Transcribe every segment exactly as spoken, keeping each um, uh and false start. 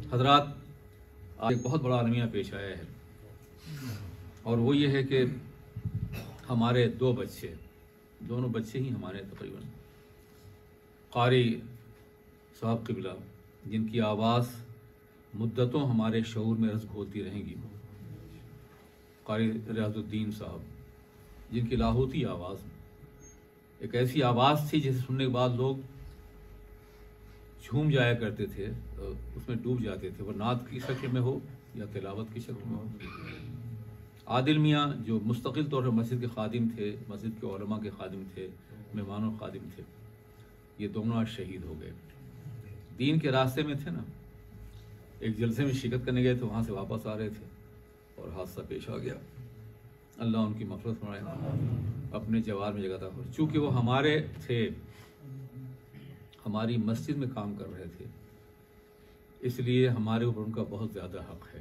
हजरात, आज एक बहुत बड़ा अलमिया पेश आया है और वो ये है कि हमारे दो बच्चे, दोनों बच्चे ही हमारे तकरीबन कारी साहब क़िबला, जिनकी आवाज़ मुद्दतों हमारे शऊर में रस घोलती रहेंगी, कारी रियाजुद्दीन साहब, जिनकी लाहौती आवाज़ एक ऐसी आवाज़ थी जिसे सुनने के बाद लोग झूम जाया करते थे, उसमें डूब जाते थे, वो नात की शक्ल में हो या तिलावत की शक्ल में हो। आदिल मियाँ जो मुस्तकिल तौर पर मस्जिद के खादिम थे, मस्जिद के उलमा के खादिम थे, मेहमानों खादिम थे, ये दोनों आज शहीद हो गए। दीन के रास्ते में थे ना, एक जलसे में शिरकत करने गए थे, वहाँ से वापस आ रहे थे और हादसा पेश आ गया। अल्लाह उनकी मग़फ़िरत फरमाए, अपने जवार में जगह था। चूँकि वो हमारे थे, हमारी मस्जिद में काम कर रहे थे, इसलिए हमारे ऊपर उनका बहुत ज़्यादा हक़ है।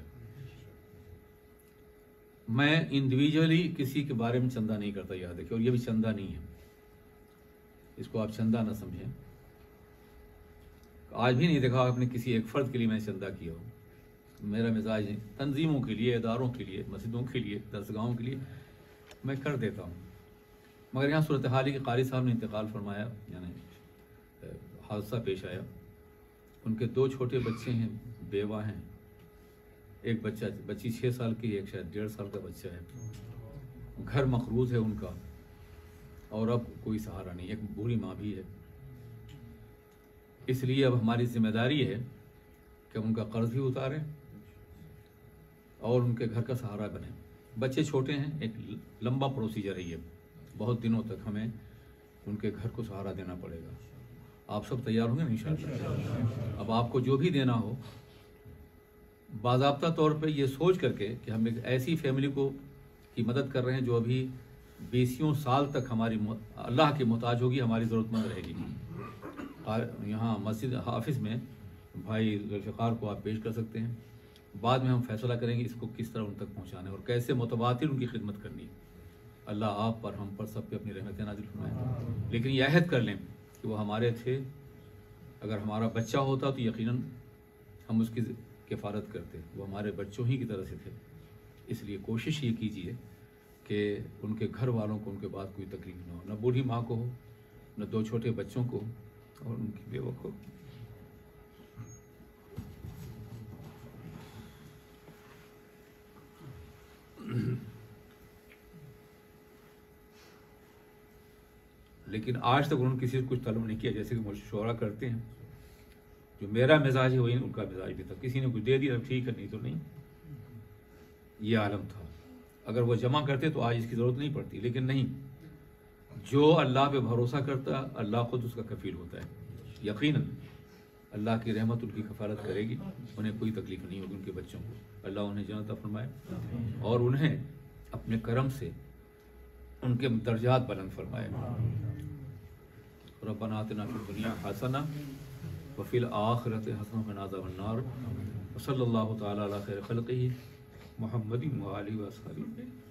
मैं इंडिविजुअली किसी के बारे में चंदा नहीं करता, याद रखिए, और ये भी चंदा नहीं है, इसको आप चंदा ना समझें। आज भी नहीं देखा आपने किसी एक फ़र्द के लिए मैं चंदा किया हो। मेरा मिजाज है तंजीमों के लिए, इदारों के लिए, मस्जिदों के लिए, दरसगाहों के लिए मैं कर देता हूँ। मगर यहाँ सूरत हाल कि कारी साहब ने इंतकाल फरमाया, यानी हादसा पेश आया। उनके दो छोटे बच्चे हैं, बेवा हैं, एक बच्चा बच्ची छः साल की, एक शायद डेढ़ साल का बच्चा है। घर मकरूज है उनका और अब कोई सहारा नहीं, एक बूढ़ी माँ भी है। इसलिए अब हमारी जिम्मेदारी है कि हम उनका कर्ज भी उतारें और उनके घर का सहारा बने। बच्चे छोटे हैं, एक लंबा प्रोसीजर है ये, बहुत दिनों तक हमें उनके घर को सहारा देना पड़ेगा। आप सब तैयार होंगे इंशाअल्लाह। अब आपको जो भी देना हो, बाज़ाब्ता तौर पे ये सोच करके कि हम एक ऐसी फैमिली को की मदद कर रहे हैं जो अभी बीसियों साल तक हमारी अल्लाह की मोहताज होगी, हमारी ज़रूरतमंद रहेगी। यहाँ मस्जिद हाफिज़ में भाई ज़ुल्फ़िकार को आप पेश कर सकते हैं। बाद में हम फैसला करेंगे इसको किस तरह उन तक पहुँचाना है और कैसे मुतवातिर उनकी खिदमत करनी है। अल्लाह आप पर, हम पर, सब पे अपनी रहमतें नाज़िल फरमाए। लेकिन यह अहद कर लें कि वो हमारे थे, अगर हमारा बच्चा होता तो यकीनन हम उसकी किफ़ारत करते, वो हमारे बच्चों ही की तरह से थे। इसलिए कोशिश ये कीजिए कि उनके घर वालों को उनके बाद कोई तकलीफ ना हो, न बूढ़ी माँ को हो, न दो छोटे बच्चों को और उनकी बेवा को। लेकिन आज तक उन्होंने किसी से कुछ तलब नहीं किया, जैसे कि मशवरा करते हैं। जो मेरा मिजाज है वही उनका मिजाज भी था, किसी ने कुछ दे दिया ठीक है, नहीं तो नहीं। ये आलम था। अगर वो जमा करते तो आज इसकी ज़रूरत नहीं पड़ती, लेकिन नहीं, जो अल्लाह पे भरोसा करता अल्लाह खुद उसका कफ़ील होता है। यकीनन अल्लाह की रहमत उनकी कफ़ारत करेगी, उन्हें कोई तकलीफ नहीं होगी। उनके बच्चों को अल्लाह उन्हें जन्नत फरमाए और उन्हें अपने करम से उनके दर्जात बुलंद फरमाए। रब्बना आतिना फिद दुनिया हसना व फिल आखिरति हसना व क़िना अज़ाबन्नार। सल्लल्लाहु तआला अला खैरि खल्क़िही मुहम्मदिन व आलिहि व अस्हाबिही।